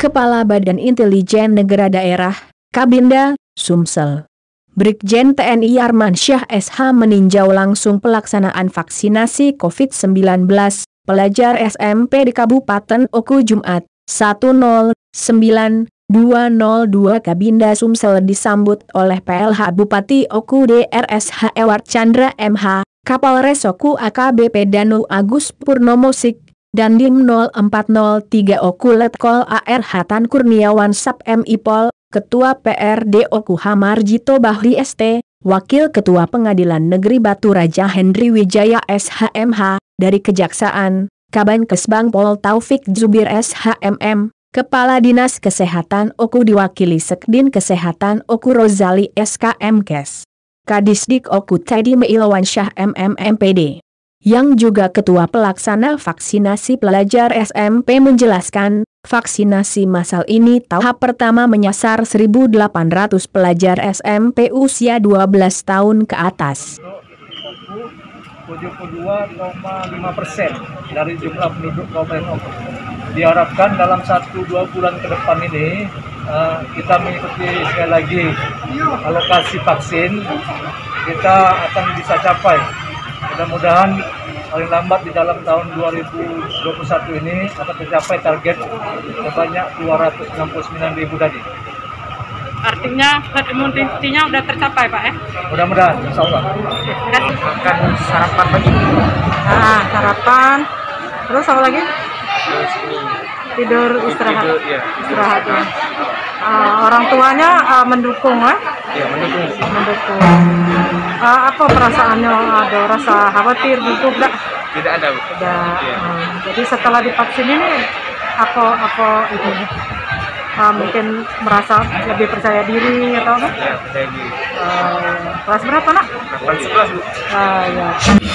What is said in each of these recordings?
Kepala Badan Intelijen Negara Daerah, Kabinda, Sumsel. Brigjen TNI Armansyah SH meninjau langsung pelaksanaan vaksinasi COVID-19 pelajar SMP di Kabupaten Oku Jumat 109/2002. Kabinda Sumsel disambut oleh PLH Bupati Oku Drs. Ewart Chandra MH, Kapolres Oku AKBP Danu Agus Purnomosik, dan Dim 0403 Oku Letkol ARH Tan Kurniawan Sap MIPol, Ketua PRD Oku Hamarjito Bahri ST, Wakil Ketua Pengadilan Negeri Batu Raja Hendri Wijaya SHMH, dari Kejaksaan, Kabankes Bangpol Taufik Zubir SHMM, Kepala Dinas Kesehatan Oku diwakili Sekdin Kesehatan Oku Rozali SKMKes, Kadisdik Oku Teddy Meilawansyah MMMPD. Yang juga Ketua Pelaksana Vaksinasi Pelajar SMP menjelaskan, vaksinasi massal ini tahap pertama menyasar 1.800 pelajar SMP usia 12 tahun ke atas. 72,5% dari jumlah penduduk Kabupaten Oku. Diharapkan dalam 1-2 bulan ke depan ini kita mengikuti sekali lagi alokasi vaksin, kita akan bisa capai. Mudah-mudahan paling lambat di dalam tahun 2021 ini akan tercapai target sebanyak 269.000 tadi. Artinya herd immunity-nya udah tercapai, Pak ya? Mudah-mudahan, insya Allah. Makan sarapan pagi. Sarapan. Terus apa lagi? Tidur istirahat. Istirahat ya. Orang tuanya mendukung, ya? Iya, mendukung. Apa perasaannya? Ada rasa khawatir, gugup, enggak? Tidak ada, Bu. Ya. Jadi setelah divaksin ini apa itu? Mungkin merasa lebih percaya diri atau apa? Ya, percaya diri. Kelas berapa, Nak? Kelas 11, Bu. Ya.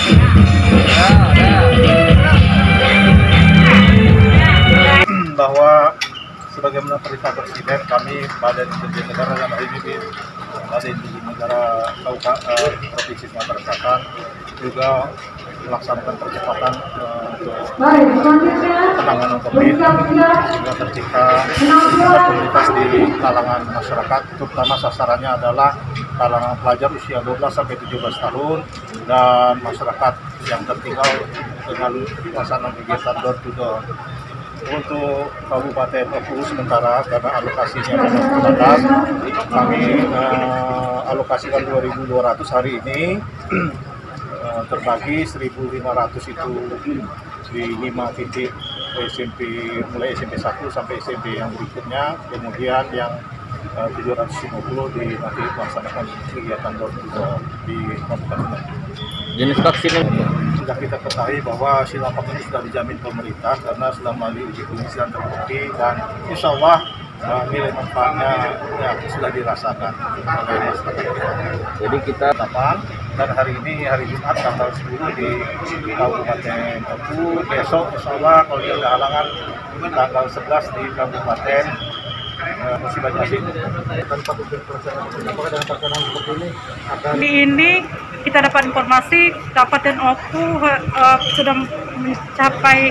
Bahwa sebagaimana perintah Presiden, kami Badan Intelijen Negara dan HIMIB, Badan Intelijen Negara Provinsi Sumatera Selatan juga melaksanakan percepatan untuk penanganan COVID, sehingga ketika ada komunitas di kalangan masyarakat, terutama sasarannya adalah kalangan pelajar usia 12-17 tahun dan masyarakat yang tertinggal dengan pelaksanaan kegiatan door to door. Untuk Kabupaten Oku sementara karena alokasinya memang terbatas, kami alokasikan 2.200 hari ini, terbagi 1.500 itu di 5 titik SMP, mulai SMP 1 sampai SMP yang berikutnya, kemudian yang 750 nanti melaksanakan kegiatan door to door di Kabupaten. Jenis vaksin sudah kita ketahui bahwa silapap ini sudah dijamin pemerintah karena sudah melalui uji klinis dan terbukti, dan insya Allah nilai manfaatnya sudah dirasakan oleh masyarakat. Jadi kita dan hari ini hari Jumat tanggal 10 di Kabupaten Oku, besok insya Allah kalau tidak ada halangan tanggal 11 di Kabupaten masih banyak sih. Apakah dengan pelaksanaan seperti ini akan Ini kita dapat informasi Kabupaten Oku sudah mencapai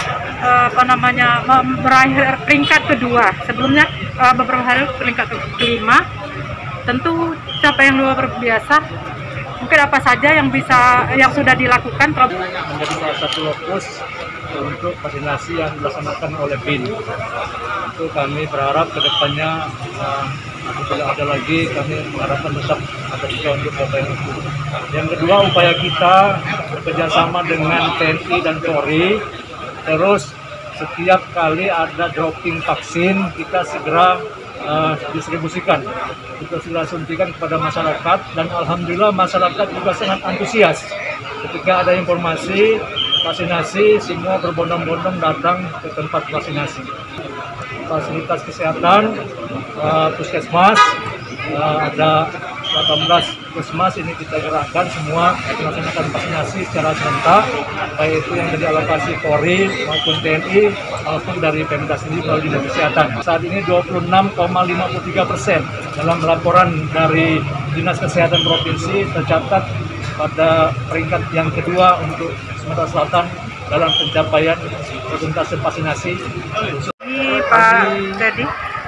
meraih peringkat kedua. Sebelumnya beberapa hari peringkat kelima. Tentu capaian luar biasa. Mungkin apa saja yang sudah dilakukan? Menjadi salah satu lokus untuk vaksinasi yang dilaksanakan oleh BIN. Itu kami berharap ke depannya apabila ada lagi, kami mengharapkan tetap ada juga untuk Kabupaten Oku. Yang kedua, upaya kita bekerjasama dengan TNI dan Polri. Terus setiap kali ada dropping vaksin, kita segera distribusikan, kita sudah suntikan kepada masyarakat, dan alhamdulillah masyarakat juga sangat antusias ketika ada informasi vaksinasi, semua berbondong-bondong datang ke tempat vaksinasi. Fasilitas kesehatan, puskesmas, ada 18 puskesmas ini kita gerakkan semua melaksanakan vaksinasi secara serentak, baik itu yang dari alokasi Polri maupun TNI maupun dari Pemda sendiri melalui Dinas Kesehatan. Saat ini 26,53% dalam laporan dari Dinas Kesehatan Provinsi tercatat pada peringkat yang kedua untuk Sumatera Selatan dalam pencapaian persentase vaksinasi. pagi Pak Dedi.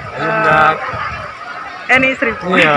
Ini Seribu. Iya.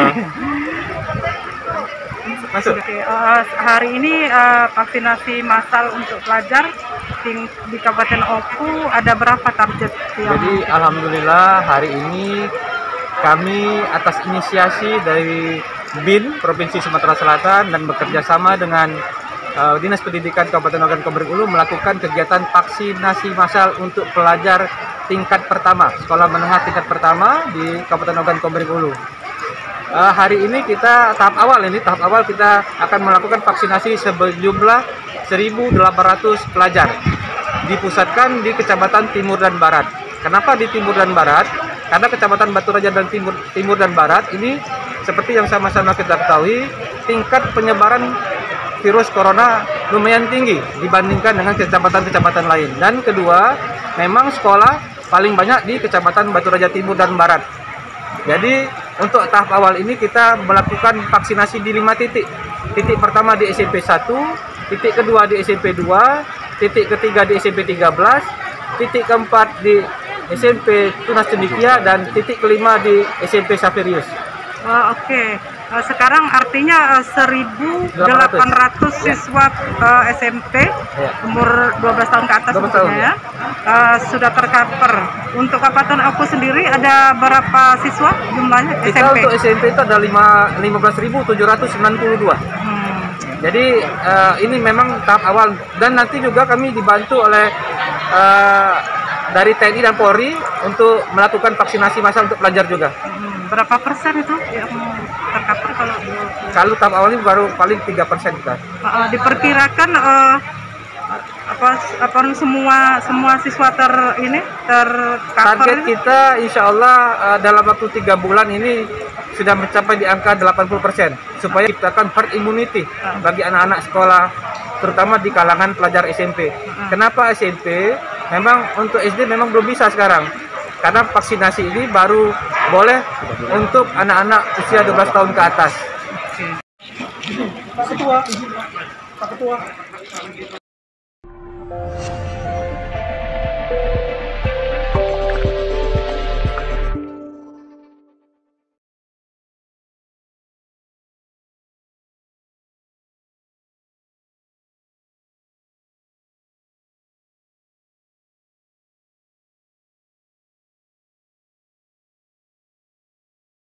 Masuk. Oke, hari ini vaksinasi massal untuk pelajar di Kabupaten Oku ada berapa target? Jadi alhamdulillah hari ini kami atas inisiasi dari BIN Provinsi Sumatera Selatan dan bekerja sama dengan Dinas Pendidikan Kabupaten Ogan Komering Ulu melakukan kegiatan vaksinasi massal untuk pelajar tingkat pertama, sekolah menengah tingkat pertama di Kabupaten Ogan Komering Ulu. Hari ini kita tahap awal kita akan melakukan vaksinasi sejumlah 1.800 pelajar dipusatkan di Kecamatan Timur dan Barat. Kenapa di Timur dan Barat? Karena Kecamatan Batu Raja dan Timur dan Barat ini seperti yang sama-sama kita ketahui tingkat penyebaran virus corona lumayan tinggi dibandingkan dengan kecamatan-kecamatan lain. Dan kedua, memang sekolah paling banyak di Kecamatan Batu Raja Timur dan Barat. Jadi untuk tahap awal ini kita melakukan vaksinasi di 5 titik. Titik pertama di SMP 1, titik kedua di SMP 2, titik ketiga di SMP 13, titik keempat di SMP Tunas Cendikia, dan titik kelima di SMP Saferius. Oke. Sekarang artinya 1.800 siswa SMP umur 12 tahun ke atas ya, sudah tercover. Untuk Kabupaten Oku sendiri ada berapa siswa jumlahnya kita SMP? Untuk SMP itu ada 15.792. Jadi ini memang tahap awal, dan nanti juga kami dibantu oleh dari TNI dan Polri untuk melakukan vaksinasi massal untuk pelajar juga. Berapa persen itu yang tercover Kalau tahap awal ini baru paling 3% kita. Diperkirakan semua siswa tercover. Target kita insya Allah dalam waktu 3 bulan ini sudah mencapai di angka 80% supaya ciptakan herd immunity bagi anak-anak sekolah, terutama di kalangan pelajar SMP. Kenapa SMP? Memang untuk SD memang belum bisa sekarang, karena vaksinasi ini baru boleh untuk anak-anak usia 12 tahun ke atas. Pak Ketua.